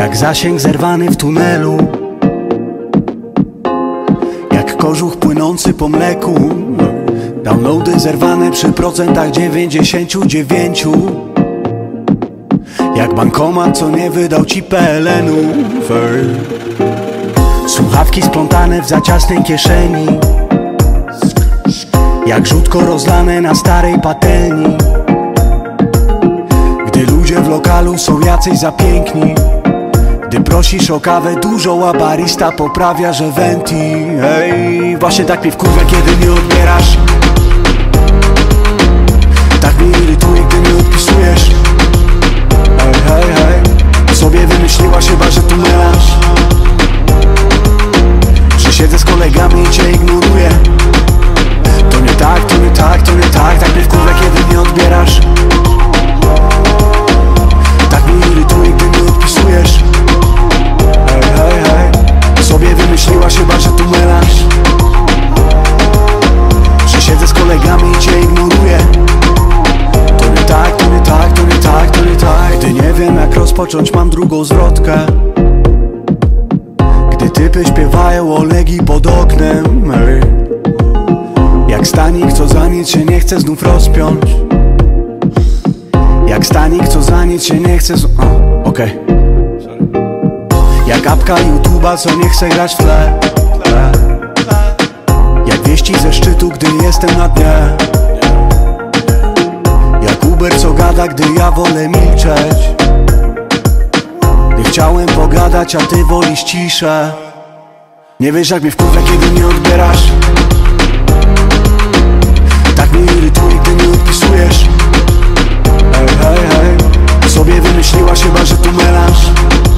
Jak zasięg zerwany w tunelu, jak kożuch płynący po mleku. Downloady zerwane przy procentach 99. Jak bankomat, co nie wydał ci PLN-u. Słuchawki splątane w za ciasnej kieszeni, jak żółtko rozlane na starej patelni. Gdy ludzie w lokalu są jacyś za piękni, gdy prosisz o kawę dużą, a barista poprawia, że venti. Hej, właśnie tak mnie wkurwia, kiedy nie odbierasz. Tak mnie irytuje, gdy nie odpisujesz. Hej, hej, hej, sobie wymyśliłaś chyba, że tu melasz, że siedzę z kolegami i cię ignoruję. To nie tak, to nie tak, to nie tak. Tak mnie wkurwia, kiedy nie odbierasz. Tak mnie irytuje, gdy nie odpisujesz. Hej, hej, hej, sobie wymyśliłaś chyba, że tu melasz, że siedzę z kolegami i cię ignoruję. To nie tak, to nie tak, to nie tak, to nie tak. Gdy nie wiem jak rozpocząć, mam drugą zwrotkę. Gdy typy śpiewają o Legii pod oknem. Hej. Jak stanik, co za nic się nie chce znów rozpiąć. Jak stanik, co za nic się nie chce okej. Jak apka YouTube'a, co nie chce grać w tle. Jak wieści ze szczytu, gdy jestem na dnie. Jak Uber, co gada, gdy ja wolę milczeć. Gdy chciałem pogadać, a ty wolisz ciszę. Nie wiesz jak mnie wkurwia, kiedy nie odbierasz. Tak mnie irytuje, gdy nie odpisujesz. Hej, hej, hej, sobie wymyśliłaś chyba, że tu melasz,